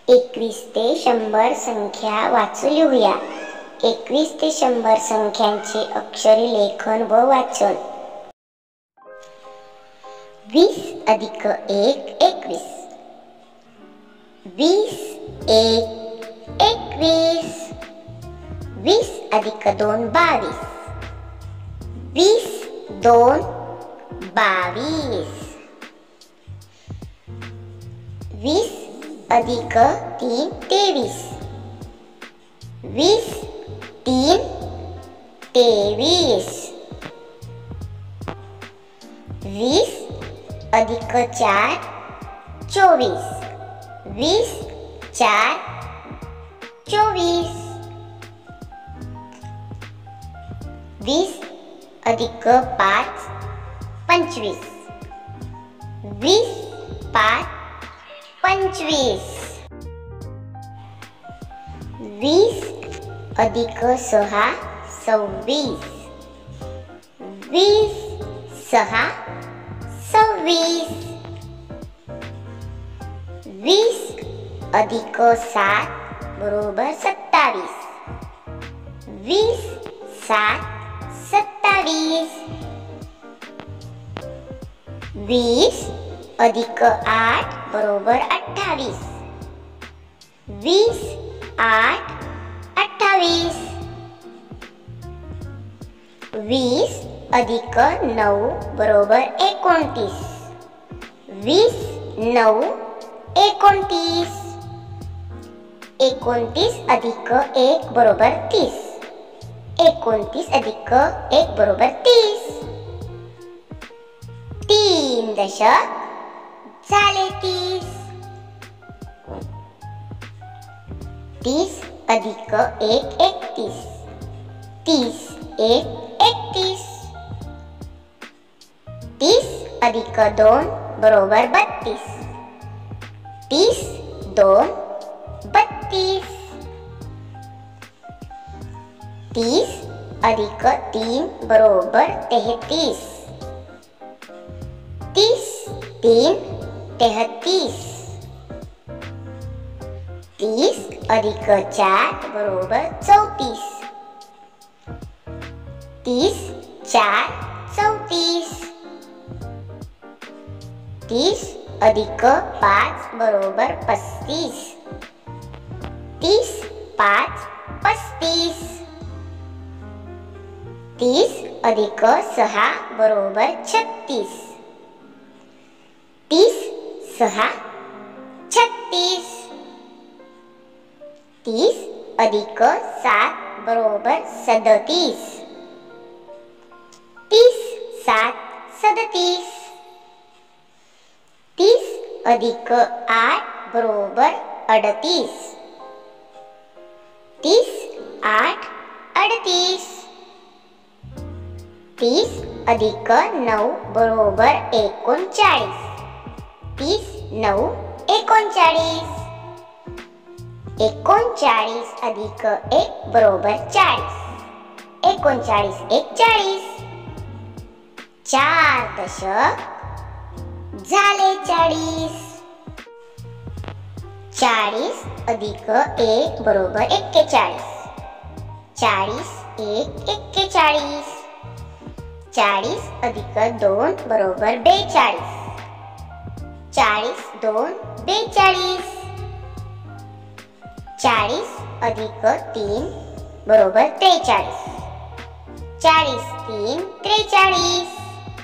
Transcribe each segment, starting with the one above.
21 ते 100 संख्या वाचून लिहूया. 21 ते 100 संख्यांचे अक्षरी लेखन व वाचन. 20 अधिक 1 21. 20 1 21. 20 अधिक 2 22. 20 2 22. 20 अधिक 3 23. 20 3 23. 20 अधिक 4 24. 20 4 24. 20 अधिक 5 25. 20 5 25. 20 अधिक 6 26. 20 6 26. 20 अधिक 7 बरोबर 27. 20 7 27. 20 अधिक 8 बरोबर 28. 20 8 28. 20 अधिक 9 बरोबर 29. 20 9 29. 29 अधिक 1 बरोबर 30. 29 अधिक 1 बरोबर 30. 3 दशक झाले 30. 30 अधिक 1 31. 30 1 31. 30 अधिक 2 बरोबर 32. 30 2 32. 30 अधिक 3 बरोबर 33. 30 3 33. 30 अधिक 4 बरोबर 34. 30 4 34. 30 अधिक 5 बरोबर 35. 30 5 35. 30 अधिक 6 बरोबर 36. 30 6 36. 30 अधिक 7 बरोबर 37. 30 7 37. 30 अधिक 8 बरोबर 38. 30 8 38. 30 अधिक 9 बरोबर 39. 30 9 39. 39 अधिक 1 बरोबर 40. 39 1 40. 4 दशक झाले 40. 40 अधिक 1 बरोबर 41. 40 1 41. 40 अधिक 2 बरोबर 42. 40 2 42. 40 अधिक 3 बरोबर 43. 40 3 43.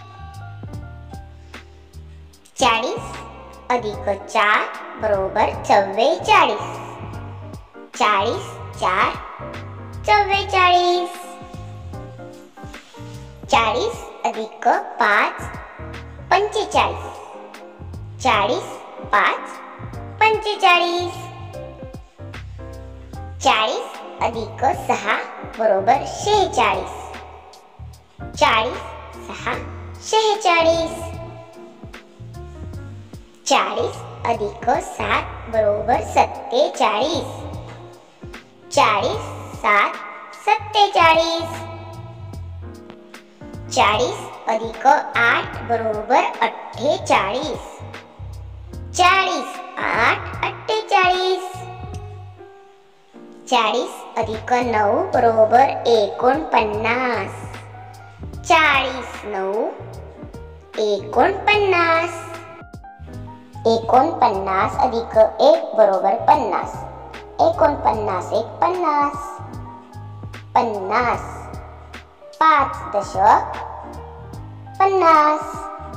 40 अधिक 4 बरोबर 44. 40 4 44. 40 अधिक 5 45. 40 5 45. 40 अधिक 6 बरोबर 46. 40 6 46. 40 अधिक 7 बरोबर 47. 40 7 47. 40 अधिक 8 बरोबर 48. 40 8 48. 40 अधिक 9 बरोबर 49. 40 9 49. 49 अधिक 1 बरोबर 50. 49 1 50. 50 5 दशक 50.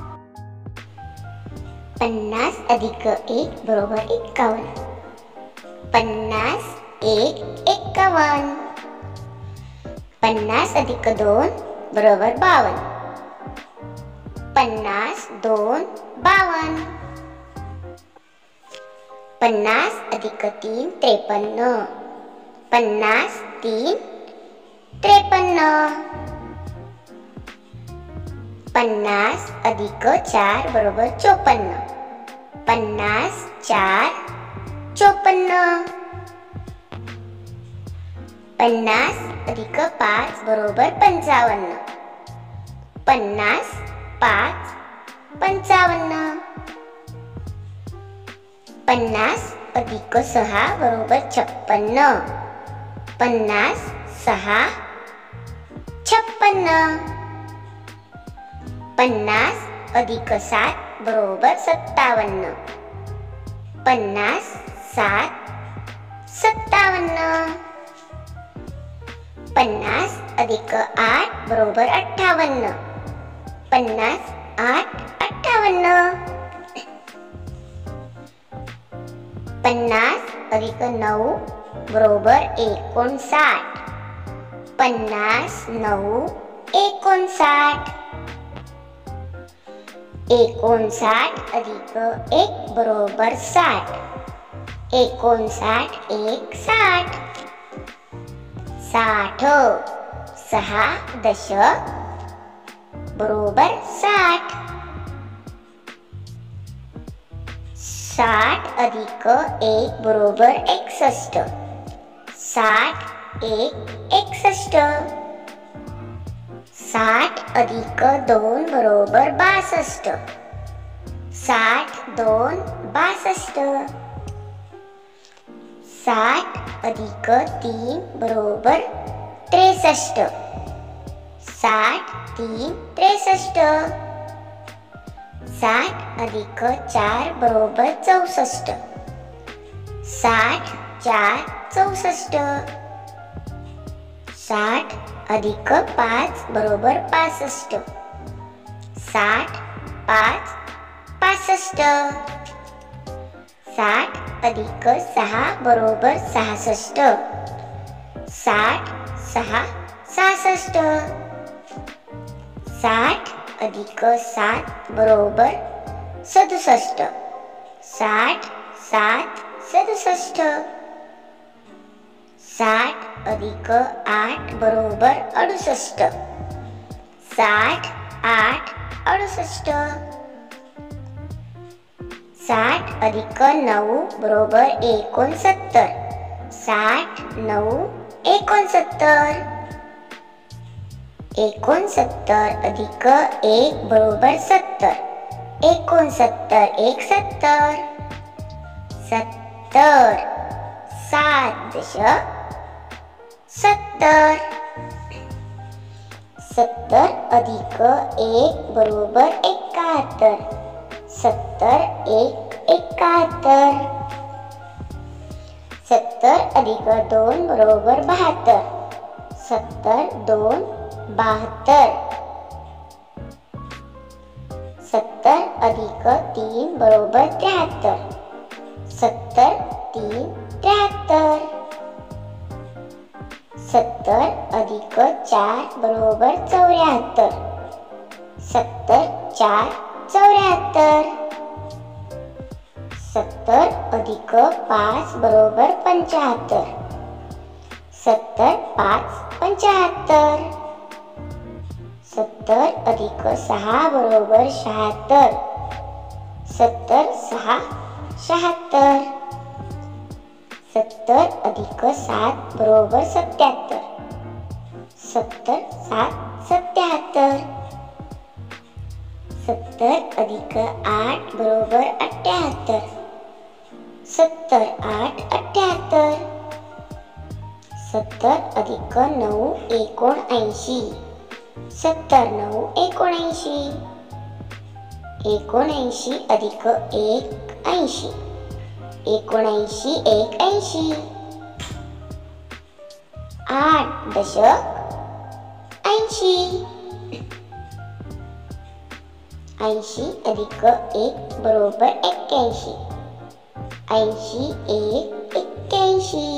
50 अधिक 1 बरोबर 51. 50 1 51. 50 अधिक 2 बरोबर 52. 50 2 52. 50 अधिक 3 53. 50 3 53. 50 अधिक 4 बरोबर 54. 50 4 54. 50 अधिक 5 बरोबर 55. 50 5 55. 50 अधिक 6 बरोबर 56. 50 6 56. 50 अधिक 7 बरोबर 57. 50 7 57. 50 अधिक 8 बरोबर 58. 50 8 58. 50 अधिक 9 बरोबर 59. 50 9 59. 59 अधिक 1 बरोबर 60. 59 1 60. 60 6 दशक बरोबर 60. 60 अधिक 1 बरोबर 61. 60 1 61. 60 अधिक 2 बरोबर 62. 60 2 62. 60 अधिक 3 बरोबर 63. 60 3 63. 60 अधिक 4 बरोबर 64. 60 4 64. 60 अधिक 5 बरोबर 65. 60 5 65. 60 अधिक 6 बरोबर 66. 60 6 66. 60 अधिक 7 बरोबर 67. 60 7 67. 60 अधिक 8 बरोबर 68. 60 8 68. 60 अधिक 9 बरोबर 69. 60 9 69. 69 अधिक 1 बरोबर 70. 69 1 70. 70 7 दशक 70. 70 अधिक 1 बरोबर 71. 70 1 71. 70 अधिक 2 बरोबर 72. 70 2 72. 70 अधिक 3 बरोबर 73. 70 3 73. 70 अधिक 4 बरोबर 74. 70 4 74. 70 अधिक 5 बरोबर 75. 70 5 75. 70 अधिक 6 बरोबर 76. 70 6 76. 70 अधिक 7 बरोबर 77. 70 7 77. 70 अधिक 8 बरोबर 78. 70 8 78. 70 अधिक 9 79. 70 9 79. 79 अधिक 1 80. 79 1 80. 8 दशक 80. 80 अधिक 1 बरोबर 81. 80 1 81.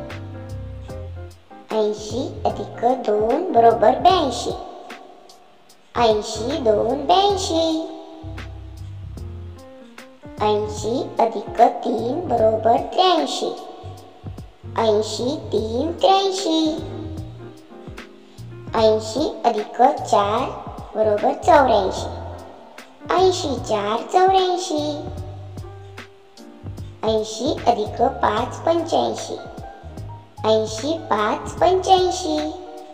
80 अधिक 2 बरोबर 82. 80 2 82. 80 अधिक 3 बरोबर 83. 80 3 83. 80 अधिक 4 बरोबर 84. 80 4 84. 80 अधिक 5 85. 80 5 85.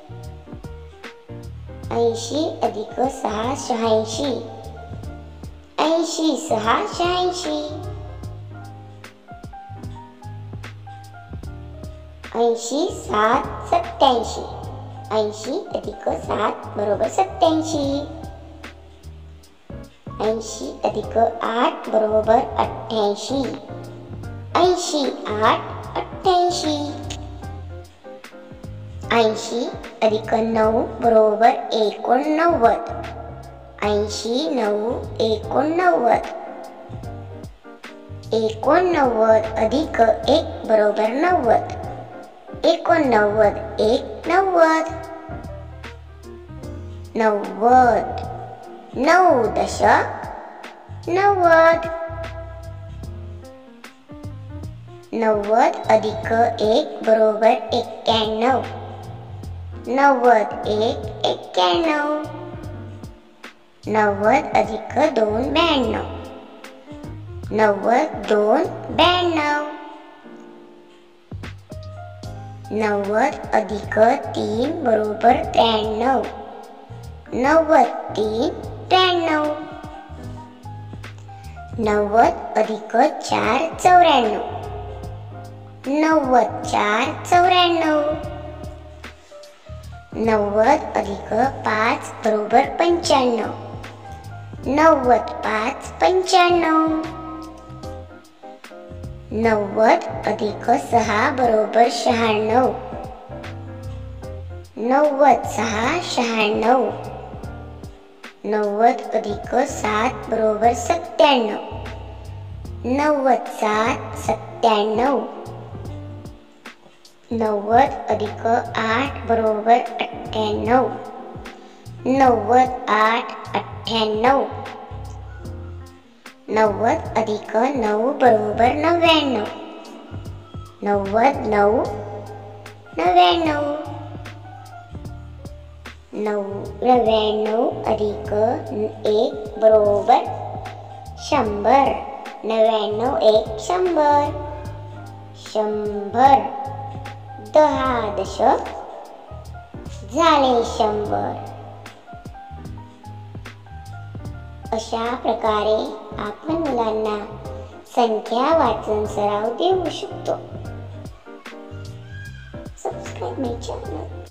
80 अधिक 6 86. 80 6 86. 80 7 87. 80 अधिक 7 बरोबर 87. 80 अधिक 8 बरोबर 88. 80 8 88. 80 अधिक 9 बरोबर 89. 80 9 89. 89 अधिक 1 बरोबर 90. 89 1 90. 90 9 दशक 90. 90 अधिक 1 बरोबर 91. 90 1 91. 90 अधिक 2 92. 90 2 92. 90 अधिक 3 बरोबर 93. 90 3 93. 90 अधिक 4 94. 90 4 94. 90 अधिक 5 बरोबर 95. 90 5 95. 90 अधिक 6 बरोबर 96. 90 6 96. 90 अधिक 7 बरोबर 97. 90 7 97. 90 अधिक 8 बरोबर 98. 90 8 98. 90 अधिक 9 बरोबर 99. 90 9 99. 99 अधिक 1 बरोबर 100. 99 1 100. 100 10 दशक झाले 100. अशा प्रकारे आपण मुलांना संख्या वाचन सराव देऊ शकतो. Subscribe my channel.